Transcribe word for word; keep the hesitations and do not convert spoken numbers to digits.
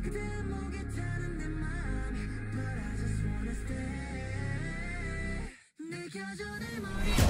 그대 목에 타는 내 맘 But I just wanna stay 느껴져 내 머리